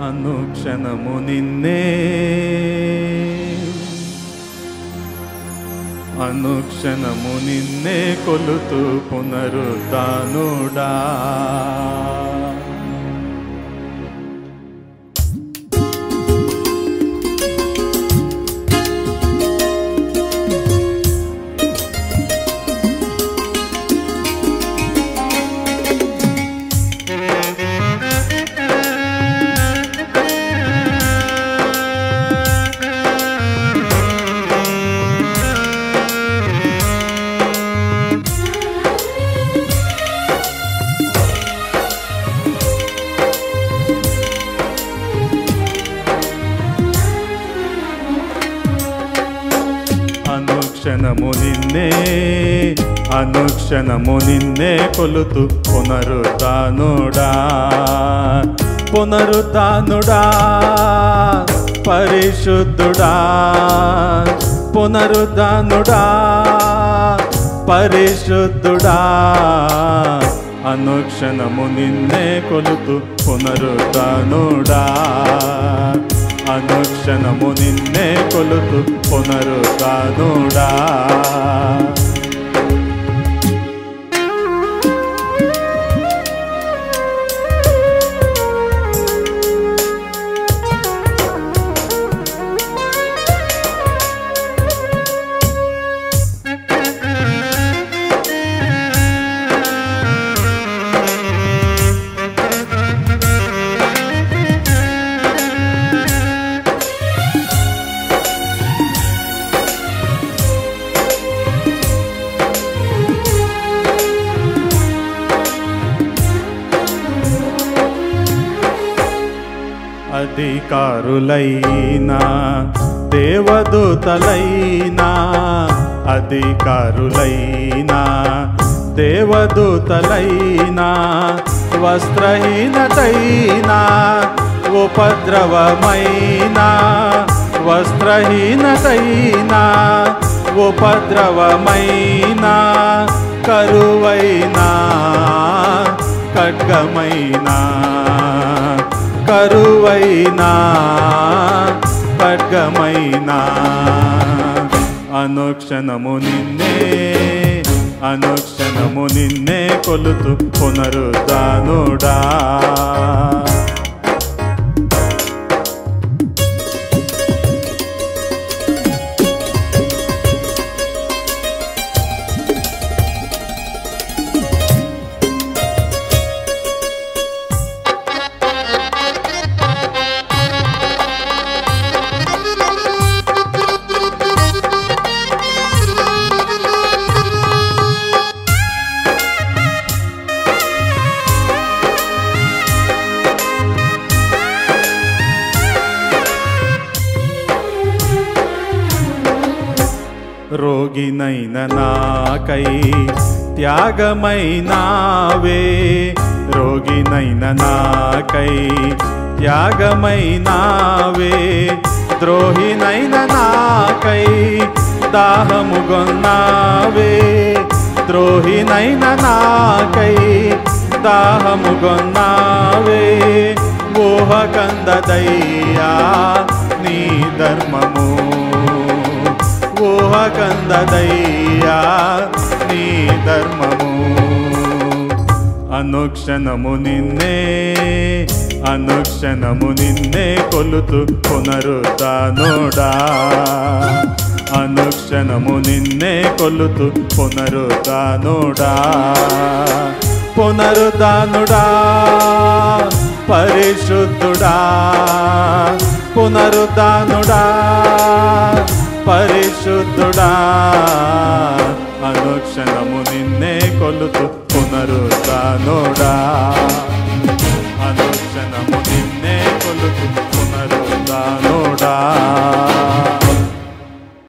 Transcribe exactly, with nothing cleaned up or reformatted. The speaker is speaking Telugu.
అనుక్షణము నిన్నే అనుక్షణము నిన్నే కొలుతూ పునరుద్ధానుడా. అనుక్షణము నిన్నే అనుక్షణము నిన్నే కొలుతూ పునరుద్ధానుడా. పునరుద్ధానుడా పరిశుద్ధుడా, పునరుద్ధానుడా పరిశుద్ధుడా. అనుక్షణము నిన్నే కొలుతూ పునరుద్ధానుడా. అనుక్షణము నిన్నే కొలుతూ పునరుద్ధానుడా. అధికారులైనా దేవదూతలైనా అధికారులైనా దేవదూతలైనా వస్త్రహీనతైనా ఉపద్రవమైనా వస్త్రహీనతైనా ఉపద్రవమైనా కరువైనా ఖడ్గమైనా కరువైనా ఖడ్గమైనా అనుక్షణము నిన్నే అనుక్షణము నిన్నే కొలుతూ పునరుద్ధానుడా. రోగినైన నాకై త్యాగమైనావే, రోగినైన నాకై త్యాగమైనావే, ద్రోహినైన నాకై దాహముగొన్నావే, ద్రోహినైన నాకై దాహముగొన్నావే. ఊహకందదయ్యా నీ ధర్మము, ఊహకందదయ్యా నీ ధర్మము. అనుక్షణము నిన్నే అనుక్షణము నిన్నే కొలుతూ పునరుద్ధానుడా. అనుక్షణము నిన్నే కొలుతూ పునరుద్ధానుడా. పునరుద్ధానుడా పరిశుద్ధుడా, పునరుద్ధానుడా పరిశుద్ధుడా. అనుక్షణము నిన్నే కొలుతూ పునరుద్ధానుడా.